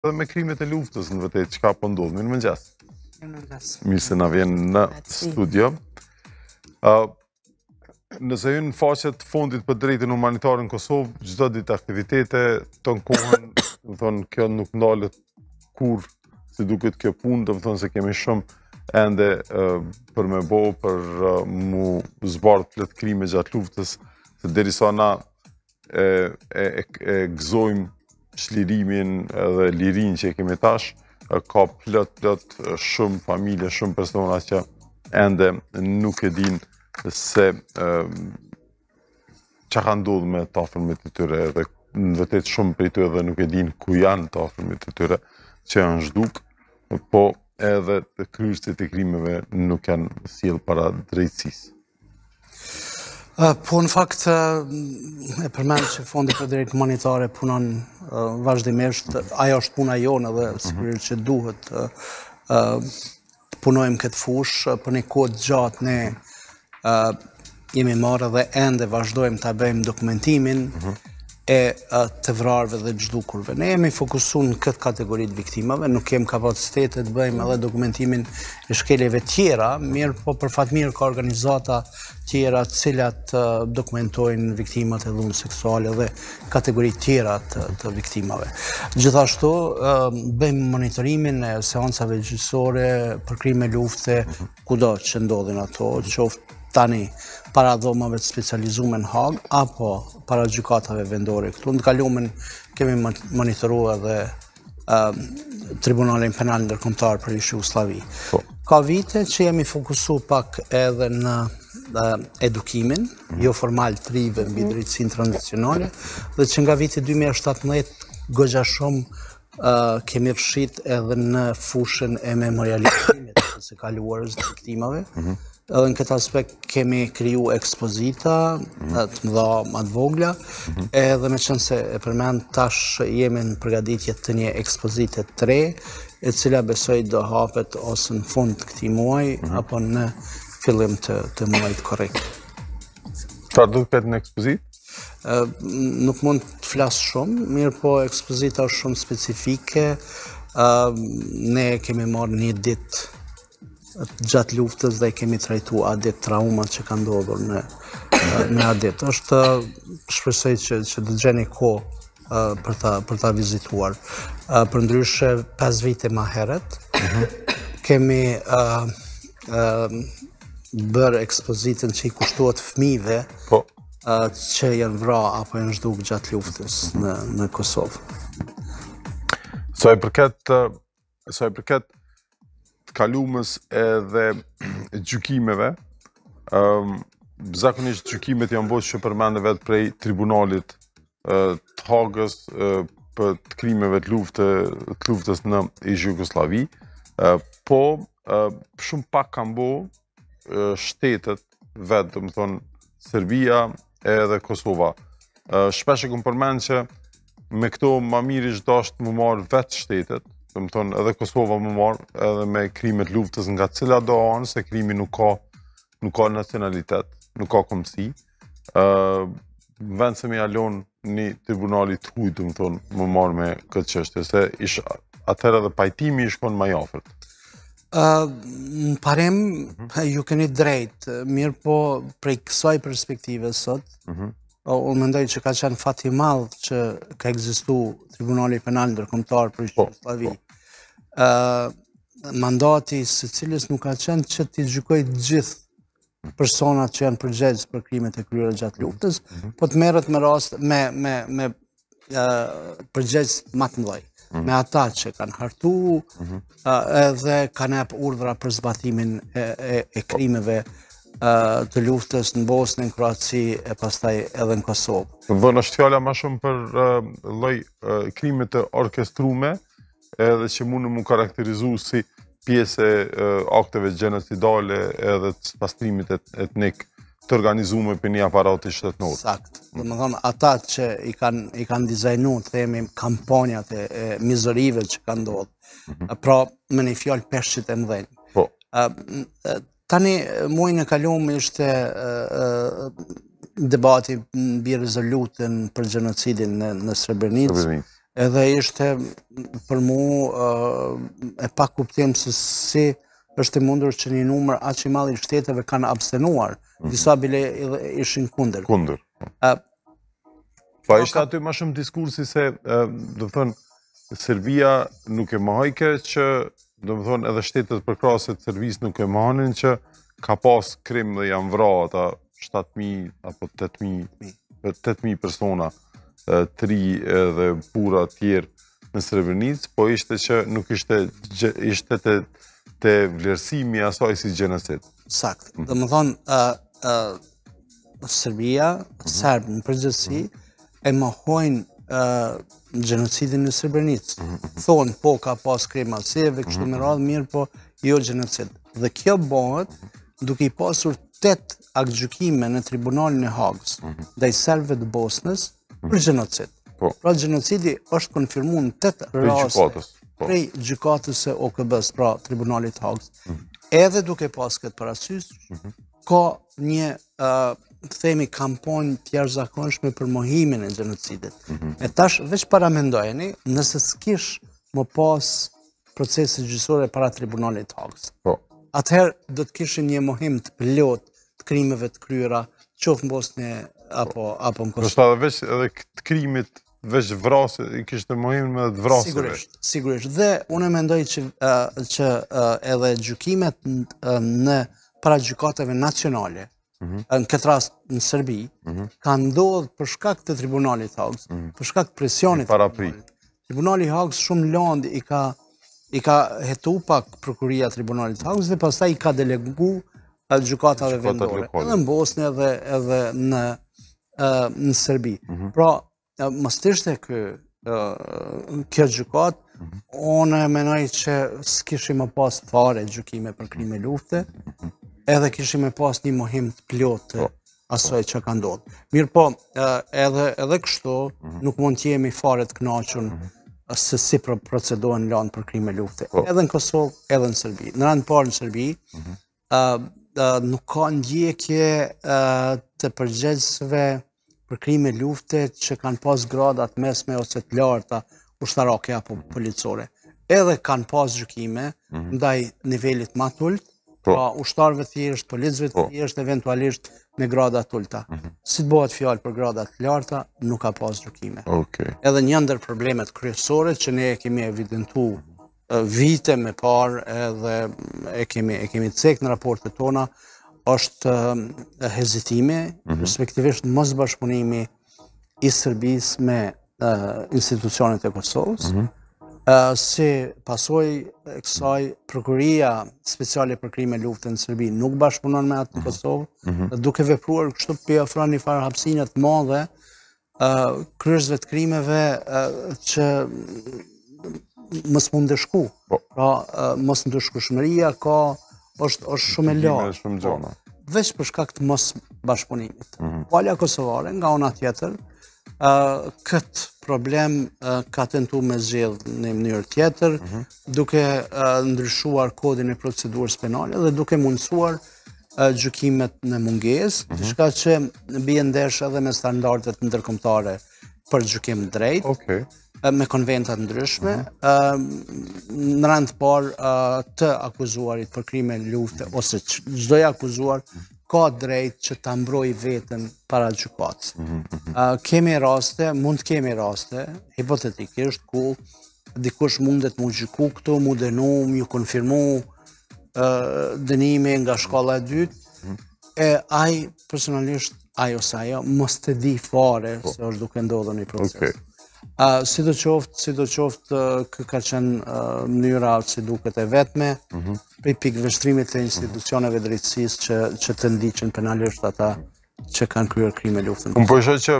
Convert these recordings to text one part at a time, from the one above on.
Dhe me krimet e luftës në vërtet, çka po ndodh? Mirë mëngjes. Mirë se na vjen në studio. Nëse hyn në faqet fundit për drejtën humanitare në Kosovë, çdo ditë aktivitete, ton kohën, do thonë kjo nuk ndalet kur si duket kjo punë, do thonë se kemi shumë ende për me bo, për mu zbardh plot krime gjatë luftës, se derisa na e gëzojmë shlirimin dhe lirin që kemi tash, ka plot shumë familje, shumë persona që ende nuk e din se që ka ndodhë me të afërmit të tyre, dhe në vërtet shumë për i tyre dhe nuk e din ku janë të afërmit të tyre, që janë zhduk, po edhe të kryerësit e krimeve nuk janë sjell para drejtësisë. Po në fakt e përmend që Fondi për Drejtë Humanitare punon vazhdimisht, ajo është puna jonë dhe sigurisht që duhet punojmë këtë fushë për një kohë të gjatë. Ne jemi marrë dhe ende vazhdojmë të bëjmë dokumentimin e të vrarëve dhe të zhdukurve. Ne jemi fokusuar në këtë kategoritë viktimave, nuk kemi kapacitetet të bëjmë edhe dokumentimin e shkeljeve tjera, mirë po për fat mirë ka organizata tjera të cilat dokumentojnë viktimat e dhunë seksuale dhe kategoritë tjera të viktimave. Gjithashtu bëjmë monitorimin e seancave gjyqësore për krime lufte, kudo që ndodhin ato, qoftë tani para dhomave të specializuar në Hag apo para gjykatave vendore këtu. Në kalumin kemi monitoruar edhe Tribunalin Penal Ndërkombëtar për Jugosllavi. Ka vite që jemi fokusuar pak edhe në edukimin, jo formal të rive mbi drejtësinë tranzicionale, dhe që nga viti 2017 goxha shumë kemi fshit edhe në fushën e memorializimit të së kaluarës të viktimave. Edhe në këtë aspekt kemi kriju ekspozita të mëdha më të vogla, edhe me qenë se e përmend tash jemi në përgatitje të një ekspozite të re, e cila besoj do hapet ose në fund të këtij muaji apo në fillim të muajit korrekt. Çfarë do të ketë në ekspozitë? Nuk mund të flas shumë, mirë po ekspozita është shumë specifike. Ne kemi marrë një ditë gjatë luftës dhe kemi trajtu adet traumat që ka ndodhur në adet. Shpresoj që të gjeni kohë për ta vizituar. Përndryshe 5 vite më herët kemi bërë ekspozitën që i kushtohet fëmijëve që janë vrarë apo janë zhduk gjatë luftës në Kosovë. Sa i përket të kalumës edhe gjykimeve, zakonisht gjykimet janë bërë që përmende vetë prej tribunalit të Hagës për të krimeve të luftës në Jugosllavi, po shumë pak kanë bërë shtetet vetë, do të thonë Serbia edhe Kosova. Shpesh e kam përmend që me këto më mirë ishte dashur më marr vetë shtetet, do të thonë edhe Kosova më marr edhe me krimet luftës nga cila do anë se krimi nuk ka nacionalitet, nuk ka kombësi. Vend se më jalon një tribunali të huaj, do të thonë më marr me këtë çështje, se atëherë edhe pajtimi i shkon më i afërt. Në parim, ju keni drejt, mirë po prej kësaj perspektive sot, unë mendoj që ka qenë fat i madh që ka ekzistuar Tribunali Penal Ndërkombëtar për Jugosllavi. Mandati së cilës nuk ka qenë që t'i gjykojë të gjithë personat që janë përgjegjës për krimet e kryera gjatë luftës, po të merret me rast me përgjegjës më të mëdhenj, me ata që kanë hartu edhe kanë jap urdhra për zbatimin e krimeve të luftës në Bosnë, në Kroaci e pastaj edhe në Kosovë. Do në është fjala më shumë për lloj krime të orkestrume, edhe që mund më karakterizu si pjesë e akteve gjenocidale edhe të pastrimit etnik të organizuar për një aparati shtetëror. Sakt. Domethënë ata që i kanë dizajnuar, themi, kampanjat e mizorive që kanë ndodhur. Pra me një fjalë peshqit e mëdhenj. Po. Tani muajin e kaluam ishte debati mbi rezolutën për gjenocidin në Srebrenicë. edhe ishte për mu e pa kuptim se si është e mundur që një numër aq i madh i shteteve kanë abstenuar, disa bile ishin kundër. Kundër. Pa ishte aty më shumë diskursi se, do të thonë, Serbia nuk e mohojke që, do të thonë, edhe shtetet përkrahase të Serbisë nuk e mohonin që ka pas krim dhe janë vra ata 7.000 apo 8.000 persona, të ri dhe bura tjerë në Srebrenicë, po ishte që nuk ishte të vlerësimi i asaj si gjenocid. Sakt. Dhe më thonë, Serbia, Serbë në përgjithësi, e mohojnë gjenocidin në Srebrenicë. Thonë, po ka pas krim masive, kështu me radhë mirë, po jo gjenocid. Dhe kjo bëhet duke i pasur 8 aktgjykime në tribunalin e Hagës ndaj serbëve të Bosnës për gjenocid. Pra gjenocidi është konfirmuar në 8 raste prej gjykatës së OKB-s, pra tribunalit të Hagës. Edhe duke pas këtë parasysh, ka një themi kampanjë të jashtëzakonshme për mohimin e gjenocidit. E tash veç paramendojeni, nëse s'kish më pas procese gjyqësore para tribunalit të Hagës. Atëherë do të kishim një mohim të plot të krimeve të kryera, qoftë në Bosnë apo në Kosovë. Nështë edhe veç edhe të krimit, veç vrasë, i kishte mohim me të vrasëve. Sigurisht. Dhe unë mendoj që edhe gjykimet në paragjykatave nacionale, në këtë rast në Serbi, ka ndodhur për shkak të tribunalit Hagës, për shkak të presionit të tribunalit. Tribunali Hagës shumë lëndë i ka hetu pak prokuria tribunalit Hagës dhe pastaj i ka delegu gjykatave vendore, edhe në Bosnë edhe në Serbi. Pra, mos ishte kjo gjykat, unë menoj që s'kishim më pas fare gjykime për krime lufte, edhe kishim më pas një mohim të plot të asaj që ka ndodhur. Mirë po, edhe kështu, nuk mund të jemi fare të kënaqur se si procedohen lanë për krime lufte, edhe në Kosovë, edhe në Serbi. Në rand parë në Serbi, nuk ka ndjekje të përgjegjësve për krime lufte që kanë pas gradat mesme ose të larta ushtarake apo policore. Edhe kanë pas gjykime ndaj nivelit më të ulët, pra ushtarëve thjesht, policëve thjesht, eventualisht me grada të ulta. Si të bëhet fjalë për grada të larta, nuk ka pas gjykime. Edhe një ndër problemet kryesore që ne e kemi evidentuar vite me parë edhe e kemi cek në raportet tona, është hezitimi, respektivisht mos bashkëpunimi i Serbisë me institucionet e Kosovës. Si pasojë e kësaj, prokuria speciale për krime lufte në Serbi nuk bashkëpunon me atë në Kosovë, duke vepruar kështu për ofron një farë hapësine të madhe kryesve të krimeve që mos mund ndëshku. Pra, mos ndëshkueshmëria është shumë e lartë. Veç për shkak të mos bashkëpunimit. Palja kosovare nga ana tjetër, këtë problem ka tentuar me zgjedh në mënyrë tjetër, duke ndryshuar kodin e procedurës penale dhe duke mundësuar gjykimet në mungesë, diçka që bie ndesh edhe me standardet ndërkombëtare për gjykim drejt, me konventat ndryshme, në rand të parë të akuzuarit për krime lufte, ose çdo i akuzuar ka drejt që ta mbrojë veten para gjykatës. Kemi raste, mund të kemi raste, hipotetikisht, ku dikush mundet mu gjyku këtu, mu dënu, mu konfirmu dënimi nga shkalla e dytë, e ai personalisht, ai ose ajo, mos të di fare se është duke ndodhur një proces. Sidoqoftë kë ka qenë mënyra si duket e vetme, prej pikë vështrimit të institucioneve drejtësisë që të ndiqen penalisht ata që kanë kryer krime lufte. Unë po isha që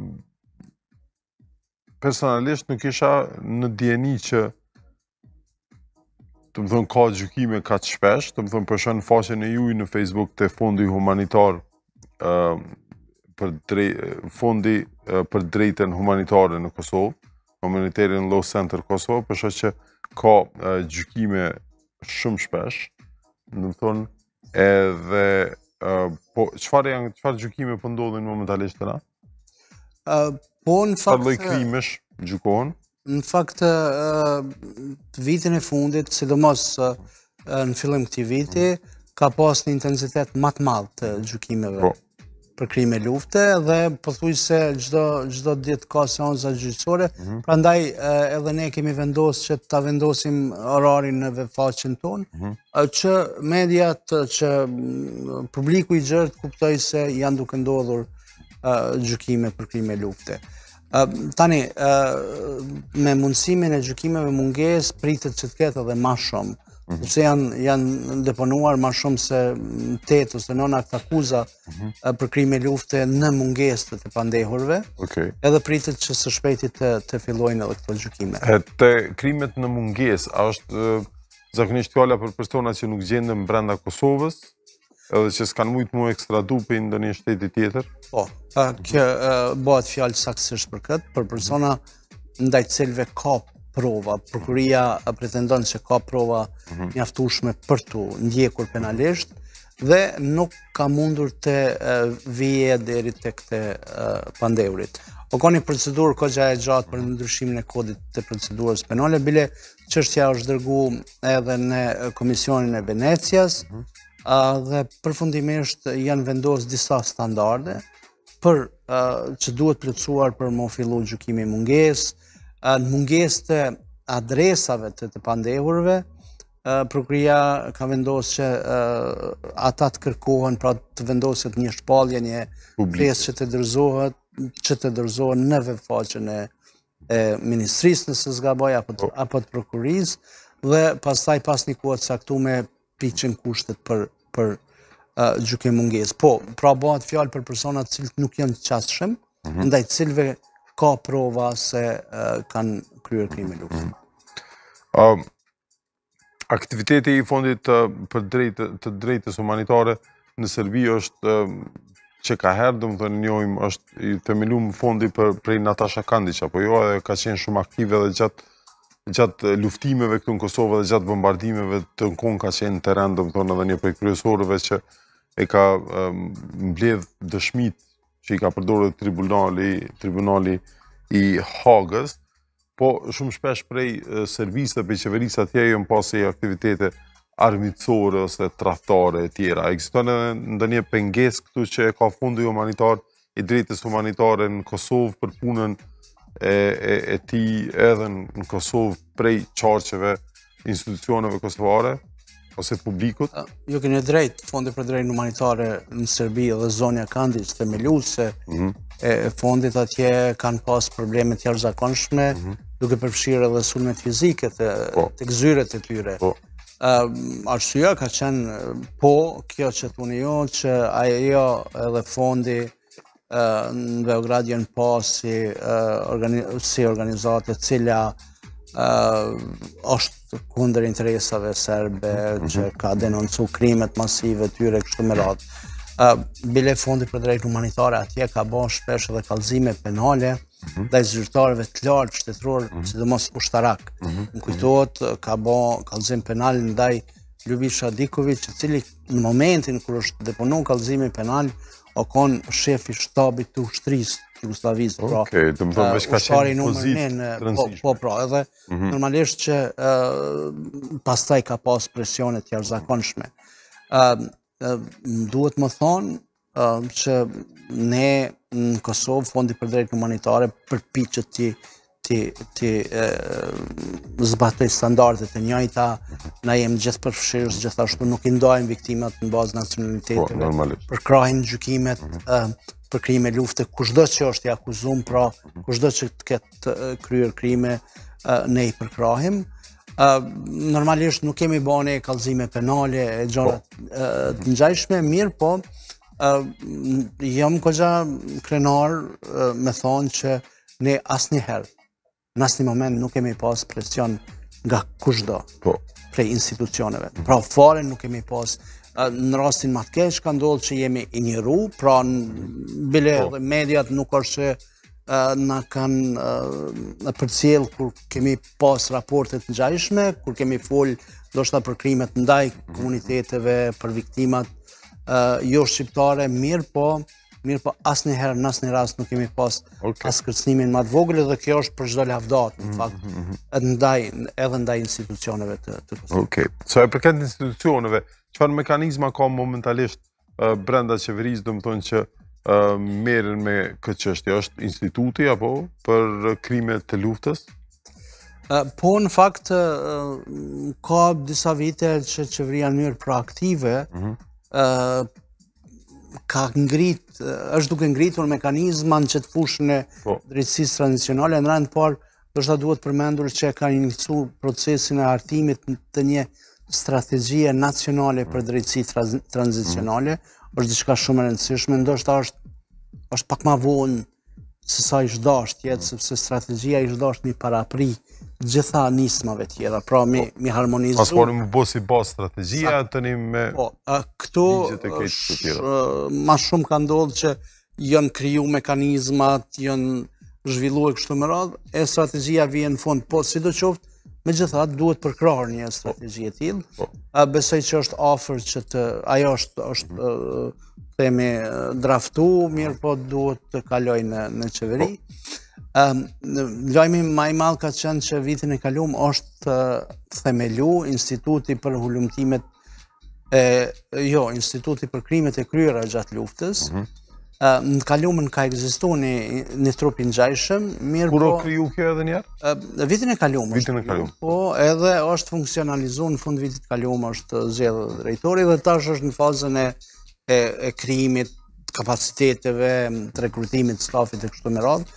personalisht nuk isha në dieni që të më thonë ka gjykime ka të shpesh, të më thonë po isha në faqen e juaj në Facebook të fondi humanitar fondi për drejtën humanitare në Kosovë, Humanitarian Law Center Kosovë, përshë që ka gjykime shumë shpesh, në më thonë, edhe, po, qëfar gjykime për ndodhin momentalisht të na? Po, në fakt... Qëfar lloj krimesh gjykohen? Në fakt, vitin e fundit, sidomos në fillim këtij viti, ka pas një intensitet më të madh të gjykimeve për krime lufte dhe pothuajse çdo ditë ka seanca gjyqësore, prandaj edhe ne kemi vendosur që ta vendosim orarin në webfaqen tonë, që mediat, që publiku i gjerë të kuptojë se janë duke ndodhur gjykime për krime lufte. Tani, me mundësimin e gjykimeve mungesë, pritet që të ketë edhe më shumë, sepse janë deponuar më shumë se 8 ose 9 akt akuza për krime lufte në mungesë të pandehurve, edhe pritet që së shpejti të fillojnë edhe këto gjykime. Te krimet në mungesë, a është zakonisht fjala për persona që nuk gjenden brenda Kosovës, edhe që s'kanë mujtë mu ekstradu për ndonjë shteti tjetër? Po, kjo bëhet fjalë saktësisht për këtë, për persona ndaj të cilëve ka prova, prokuria pretendon se ka prova mjaftueshme për tu ndjekur penalisht dhe nuk ka mundur të vije deri tek te pandehurit. O ka një procedurë kogja e gjatë për ndryshimin e kodit të procedurës penale, bile çështja është dërguar edhe në Komisionin e Venecias, dhe përfundimisht janë vendosur disa standarde për që duhet plotësuar për më fillu gjykimi mungesë. Në mungesë të adresave të pandehurve, prokuria ka vendosur që ata të kërkohen, pra të vendoset një shpallje, një pjesë që të dorëzohet në webfaqen e Ministrisë nëse s'gaboj apo të prokurisë, dhe pastaj pas një kohe të caktuar piqen kushtet për gjykim mungesë. Po, pra bëhet fjalë për persona të cilët nuk janë të qasshëm, ndaj të cilëve ka prova se kanë kryer krime lufte. Aktiviteti i fondit të drejtës humanitare në Serbi është që ka herë, domethënë njohim, është i themeluar fondi prej Natasha Kandić, apo jo, edhe ka qenë shumë aktive dhe gjatë luftimeve këtu në Kosovë dhe gjatë bombardimeve të kon ka qenë në terren, domethënë edhe një prej kryesorëve që e ka mbledh dëshmitë që i ka përdorur tribunali i Hagës, po shumë shpesh prej servisë dhe prej qeverisë atje janë pasi aktivitete armiqësore ose tradhtare e tjera. Ekziston edhe ndonjë pengesë këtu që ka fondi humanitar i drejtës humanitare në Kosovë për punën e tij edhe në Kosovë prej qarqeve institucioneve kosovare ose publikut? Jo, keni drejt, Fondi për drejtën humanitare në Serbi dhe Zonja Kandić, themeluese e fondit atje kanë pas probleme të jashtëzakonshme, duke përfshirë edhe sulmet fizike tek zyret e tyre. Arsyeja ka qenë kjo që thuni ju, që ajo edhe fondi në Beograd janë pas si organizatë e cila është kundër interesave serbe, që ka denoncu krimet masive tyre kështu me radhë. Bile fondi për drejtën humanitare atje ka bën shpesh edhe kallëzime penale ndaj zyrtarëve të lartë shtetëror, sidomos ushtarak. Më kujtohet ka bën kallëzim penal ndaj Ljubisha Diković, i cili në momentin kur është deponuar kallëzimi penal o kon shefi shtabit të ushtrisë Jugosllavisë. Okej, domethënë veç ka qenë pozitë rëndësishme. Po, pra, edhe normalisht që pastaj ka pas presione të jashtëzakonshme. Duhet më thonë që ne në Kosovë, Fondi për drejtën humanitare përpiqet të zbatoj standardet e njëjta, na jemi gjithë përfshirës, gjithashtu nuk i ndajmë viktimat në bazë nacionaliteteve, përkrahin gjykimet për krime lufte, kushdo që është i akuzuar, pra kushdo që të ketë kryer krime, ne i përkrahim. Normalisht nuk kemi bane kallëzime penale e gjëra të ngjashme, mirë, po jam goxha krenar me thonë që ne asnjëherë, në asnjë moment nuk kemi pas presion nga kushdo prej institucioneve. Pra fare nuk kemi pas. Në rastin më të keq ka ndodhur që jemi injoru, pra bile edhe mediat nuk është që na kanë përcjell kur kemi pas raporte të ngjashme, kur kemi fol ndoshta për krimet ndaj komuniteteve, për viktimat jo shqiptare, mirë, po mirë po asnjëherë në asnjë rast nuk kemi pas as kërcënimin më të vogël dhe kjo është për çdo lavdat në fakt edhe ndaj institucioneve të Kosovës. Okej. Sa e përket institucioneve, çfarë mekanizma ka momentalisht brenda qeverisë, domethënë që merren me këtë çështje? Është instituti apo për krime të luftës? Po, në fakt, ka disa vite që qeveria në mënyrë proaktive është duke ngritur mekanizma në qëtë fushën e drejtësisë tranzicionale. Në rand parë, ndoshta duhet përmendur që ka iniciuar procesin e hartimit të një strategjie nacionale për drejtësi tranzicionale. Është diçka shumë e rëndësishme, ndoshta është pak më vonë se sa ishte dashur të jetë, sepse strategjia ishte dashur mi parapri gjitha nismave tjera, pra mi harmonizu. Pas më bo si bazë strategjia, tani me këtu ma shumë ka ndodhur që janë kriju mekanizmat, janë zhvilluar kështu me radhë, e strategjia vjen në fund, po sidoqoftë, megjithatë duhet përkrahur një strategji e tillë. Besoj që është afër që ajo është themi draftu, mirë po duhet të kaloj në qeveri. Lajmi më i madh ka qenë që vitin e kaluar është themelu Instituti për hulumtimet Instituti për krimet e kryera gjatë luftës. Në kaluamën ka ekzistuar një trup i ngjajshëm, mirë po. Kur u kriju kjo edhe një herë? Vitin e kaluar. Vitin e kaluar. Po, edhe është funksionalizuar në fund vitit kaluar, është zgjedhur drejtori dhe tash është në fazën e krijimit të kapaciteteve, të rekrutimit të stafit e kështu me radhë.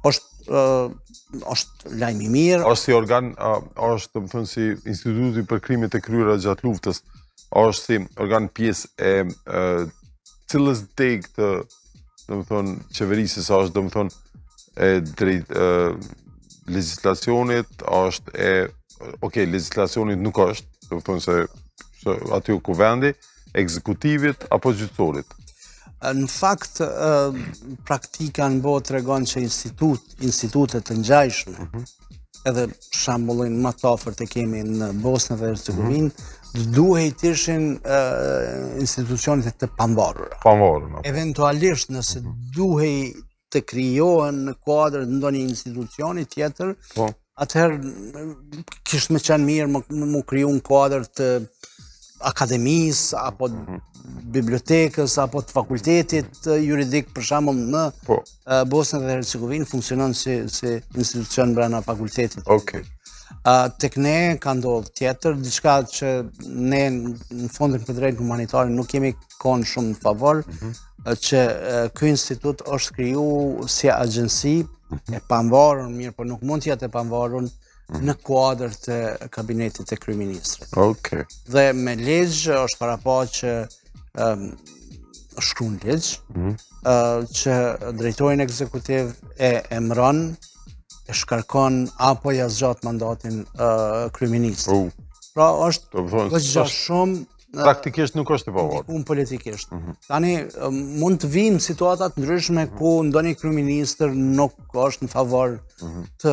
Është lajm i mirë. Është si organ, është domethënë si Instituti për krimet e kryera gjatë luftës, është si organ pjesë e cilës deg të domethënë qeverisë, sa është domethënë e drejt legjislacionit, është legjislacionit nuk është, domethënë se aty ku vendi, ekzekutivit apo gjyqësorit. Në fakt, praktika në botë tregon që institutet të ngjajshme, edhe shembullin më të afërt e kemi në Bosnjë dhe Hercegovinë, duhet të ishin institucionet të pavarura. Eventualisht nëse duhet të krijohen në kuadër të ndonjë institucioni tjetër, atëherë kishte më qenë mirë më kriju në kuadër të akademisë apo bibliotekës apo të fakultetit juridik, për shembull në Bosnjë dhe Hercegovinë funksionon si institucion brenda fakultetit. Tek ne ka ndodhur tjetër, diçka që ne në Fondin për Drejtë Humanitare nuk kemi kënë shumë në favor, që ky institut është kriju si agjenci e pavarur, mirë, por nuk mund të jetë e pavarur në kuadër të kabinetit të kryeministrit. Dhe me ligj është paraqur që shkruan ligj që drejtorin ekzekutiv e emëron, e shkarkon apo ja zgjat mandatin kryeministrit. Pra është gjë shumë praktikisht nuk është e pavarur. Politikisht. Tani mund të vinë situata të ndryshme ku ndonjë kryeministër nuk është në favor të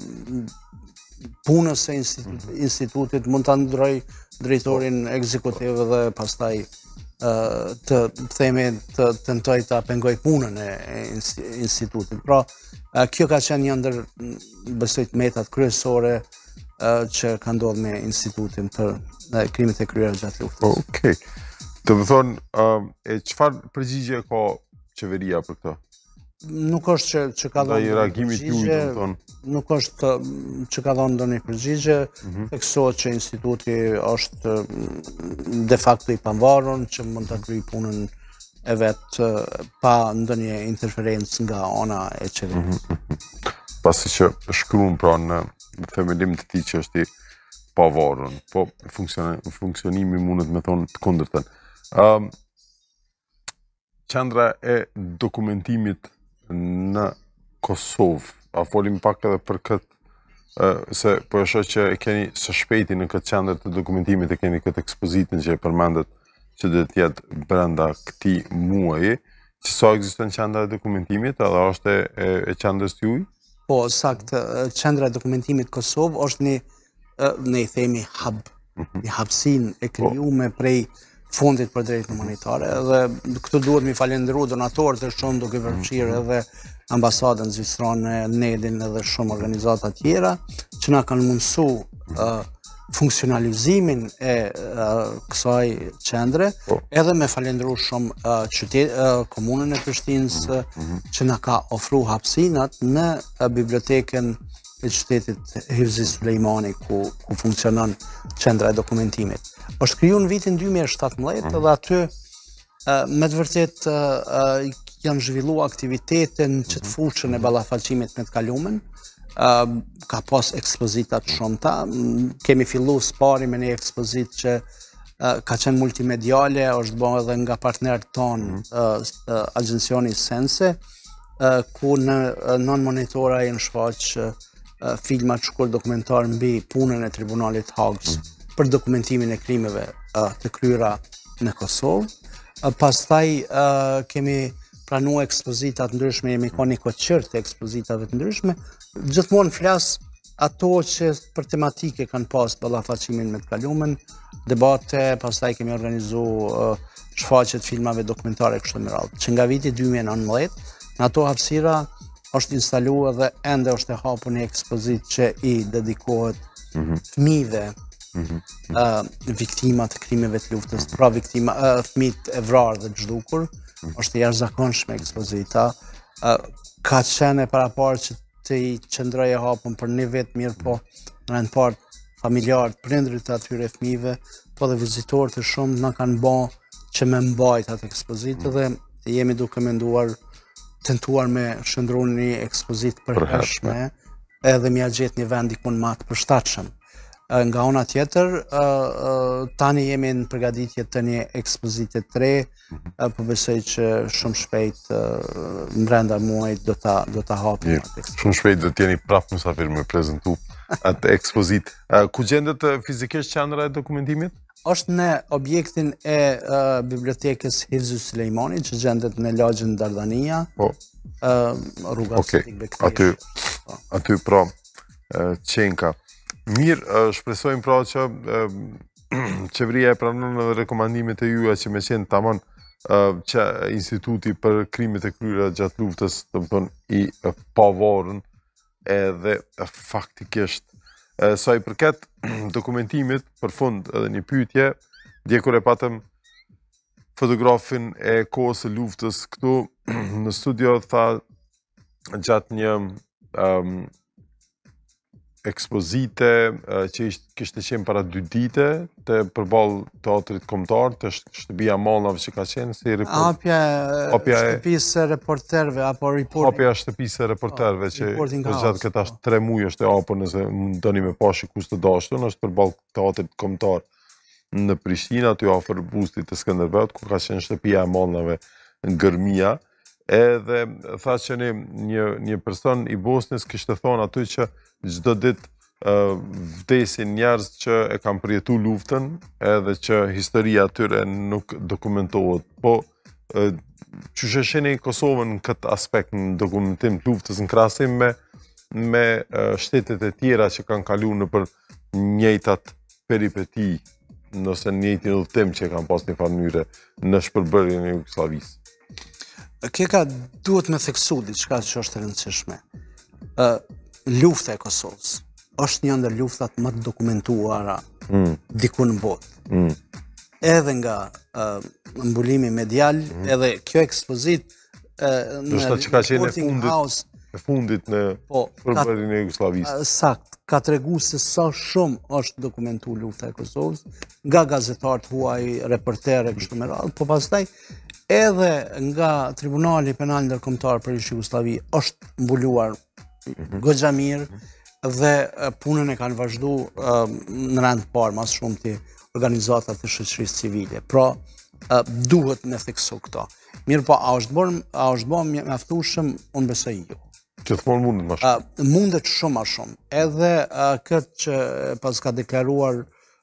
punës së institutit, mund ta ndroj drejtorin ekzekutiv dhe pastaj të tentoj ta pengoj punën e institutit. Pra, kjo ka qenë një ndër besoj metat kryesore që ka ndodhur me institutin për krimet e kryera gjatë luftës. Do të thonë, çfarë përgjigje ka qeveria për këtë? Nuk është që ka dhënë përgjigje, nuk është që ka dhënë ndonjë përgjigje, theksohet që instituti është de facto i pavarur, që mund ta kryejë punën e vet pa ndonjë interferencë nga ana e qeverisë. Pasi që shkruan pra në themelim të tij që është i pavarur, po funksionimi mundet me thonë të kundërtën. Qendra e dokumentimit në Kosovë, a folim pak edhe për këtë, se po e shoh që e keni së shpejti në këtë qendër të dokumentimit, e keni këtë ekspozitën që e përmendet që do të jetë brenda këtij muaji, që sa ekziston qendra e dokumentimit, edhe është e qendrës juaj? Po, saktë, qendra e dokumentimit Kosovë është ne i themi hub, një hapësinë e krijuar prej fondit për drejtë humanitare, dhe këtu duhet mi falendëru donatorët e shumë duke përfshirë edhe ambasadën zvistrane, Nedin edhe shumë organizata tjera, që na kanë mundësu funksionalizimin e kësaj qendre, edhe me falendëru shumë komunën e Prishtinës që na ka ofru hapësinat në biblioteken e qytetit Hivzi Sulejmani ku funksionon qendra e dokumentimit. Është kriju në vitin 2017 dhe aty me të vërtet janë zhvillu aktivitetin që të fushën e ballafaqimit me të kalumen. Ka pas ekspozitat shumëta, kemi fillu spari me një ekspozit që ka qenë multimediale, është bërë edhe nga partnerët tonë, agencioni Sense, ku në non-monitora jenë shfaq filmat shkull dokumentar mbi punën e Tribunalit Hagës për dokumentimin e krimeve të kryera në Kosovë. Pastaj kemi pranu ekspozitat ndryshme, jemi ka një koqër të ekspozitave të ndryshme, gjithmonë flas ato që për tematike kanë pas ballafaqimin me të kalumen, debate, pastaj kemi organizu shfaqet filmave dokumentare kështu me radhë. Që nga viti 2019, në ato hapësira është instalu edhe ende është e hapur një ekspozit që i dedikohet fëmijëve viktima të krimeve të luftës, pra fëmijët e vrarë dhe të zhdukur, është e jashtëzakonshme ekspozita. Ka qenë e paraparë që të i qëndroj e hapën për një vetë mirë, po në rëndë partë familjarët, prindrit të atyre fëmijëve, po dhe vizitorët e shumë në kanë bo që me mbajt atë ekspozitë dhe jemi duke menduar, tentuar me shëndru një ekspozit përhershme edhe mi a gjetë një vend ikun ma të përshtatshëm. Nga ona tjetër, tani jemi në përgatitje të një ekspozite të re, po besoj që shumë shpejt brenda muajit do ta hapim atë ekspozit. Shumë shpejt do t'jeni prapë mysafir me prezentu atë ekspozit. Ku gjendet fizikisht qendra e dokumentimit? Është në objektin e bibliotekës Hivzi Sulejmani, që gjendet në lagjën Dardania, rruga Stik Bektashi. Aty pra qenka. Mirë, shpresojmë pra që qeveria e pranon edhe rekomandimet e juja që me qenë tamam që instituti për krimet e kryera gjatë luftës, të më thonë, i pavarën edhe faktikisht. Sa i përket dokumentimit, për fund edhe një pyetje, dje kur e patëm fotografin e kohës së luftës këtu në studio, tha gjatë një ekspozite që kishte qenë para 2 dite të përballë teatrit kombëtar, të shtëpia Mallnave që ka qenë si hapja shtëpisë e reporterëve apo hapja shtëpisë e reporterëve që gjatë këta 3 muaj është e hapur, nëse doni me pa shikus të dashtun, është përballë teatrit kombëtar në Prishtinë, aty afër bustit të Skënderbeut, ku ka qenë shtëpia e Mallnave në Gërmia. Edhe tha që një person i Bosnjës kishte thonë aty që çdo ditë vdesin njerëz që e kanë përjetu luftën edhe që historia atyre nuk dokumentohet. Po, qysh e shihni Kosovën në këtë aspekt në dokumentim të luftës në krahasim me shtetet e tjera që kanë kaluar nëpër njëjtat peripeti, nëse njëjtin udhëtim që kanë pas në farë mënyre në shpërbërjen e Jugosllavisë. Keka duhet me theksu diçka që është e rëndësishme. Lufta e Kosovës është një ndër luftat më të dokumentuara diku në botë. Edhe nga mbulimi medial, edhe kjo ekspozit në Reporting House e fundit në përbërjen e Jugosllavisë. Sakt, ka tregu se sa shumë është dokumentu lufta e Kosovës, nga gazetarët huaj, reporterë kështu me radhë, po pastaj edhe nga Tribunali Penal Ndërkombëtar për Jugosllavi është mbuluar goxha mirë dhe punën e kanë vazhdu në rand parë mas shumë të organizatat e shoqërisë civile. Pra, duhet me theksu këto. Mirë po, a është bërë mjaftueshëm, unë besoj jo. Gjithmonë mundet më shumë. Mundet shumë më shumë. Edhe këtë që pas ka deklaruar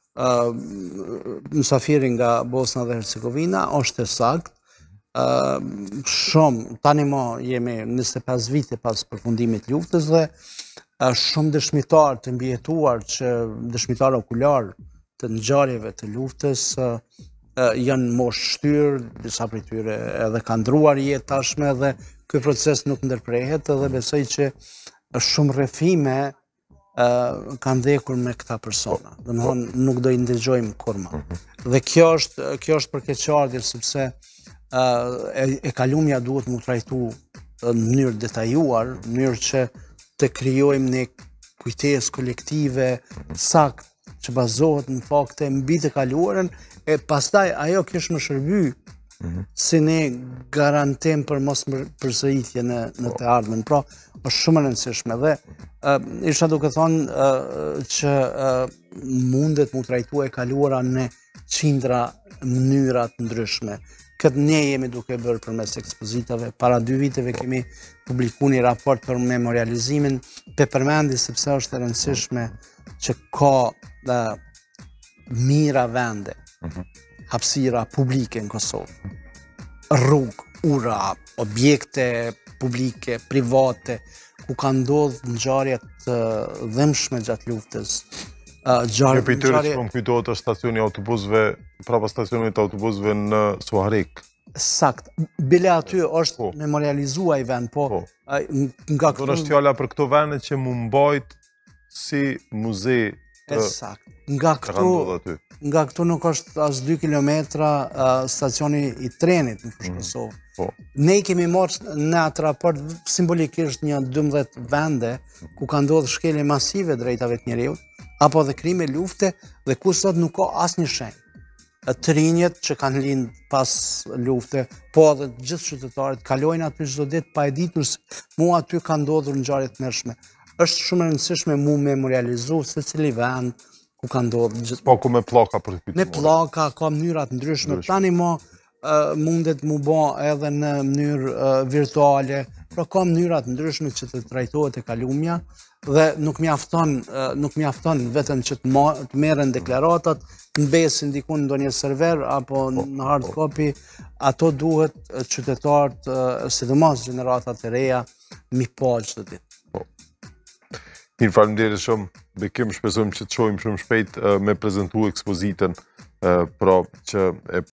mysafiri nga Bosna dhe Hercegovina, është e saktë. Shumë, tani mo jemi 25 vite pas përfundimit luftës dhe shumë dëshmitar të mbijetuar, dëshmitar okular të ngjarjeve të luftës janë moshë shtyrë, disa prej tyre edhe kanë ndruar jetë tashme dhe ky proces nuk ndërprehet edhe besoj që shumë rrëfime kanë vdekur me këta persona. Domethënë nuk do i ndëgjojmë kur më. Dhe kjo është për keqardhje sepse e kalumja duhet mu trajtu në mënyrë detajuar, në mënyrë që të krijojmë një kujtesë kolektive sakt që bazohet në fakte mbi të kaluarën, e pastaj ajo kish më shërby si një garantim për mos përsëritje në të ardhmen. Pra, është shumë e rëndësishme dhe isha duke thonë që mundet mu trajtu e kaluara në qindra mënyra të ndryshme. Këtë ne jemi duke bërë përmes ekspozitave. Para 2 viteve kemi publiku një raport për memorializimin, pe përmendi sepse është e rëndësishme që ka mira vende, hapësira publike në Kosovë. Rrugë, ura, objekte publike, private, ku ka ndodhur ngjarje të dhëmshme gjatë luftës. Një për tyre që më kujtohet është stacioni autobusëve, prapa stacionit autobusëve në Suharik. Sakt. Bile aty është memorializua i vend, po nga këtu... është fjala për këto vende që mu mbajt si muze të ndodhur aty. Nga këtu nuk është as 2 kilometra stacioni i trenit në Fushë-Kosovë. Ne kemi marrë në atë raport simbolikisht një 12 vende ku ka ndodhur shkelje masive drejtave të njerëzit, apo dhe krime lufte dhe ku sot nuk ka asnjë shenjë. Të rinjet që kanë lindë pas lufte, po edhe gjithë qytetarët kalojnë aty çdo ditë pa e ditur se mu aty ka ndodhur ngjarje të mërshme. Është shumë e rëndësishme mu memorializu secili vend ku ka ndodhur gjithë. Po ku me pllaka për të me pllaka, ka mënyra të ndryshme. Tani mundet mu bë edhe në mënyrë virtuale, pra ka mënyra të ndryshme që të trajtohet e kalumja dhe nuk mjafton vetëm që të merren deklaratat, mbesin diku në ndonjë server apo në hard copy, ato duhet qytetarët, sidomos gjeneratat e reja, mi pa çdo ditë. Mirë, faleminderit shumë. Bekim, shpresojmë që të shohim shumë shpejt me prezentu ekspozitën, pra që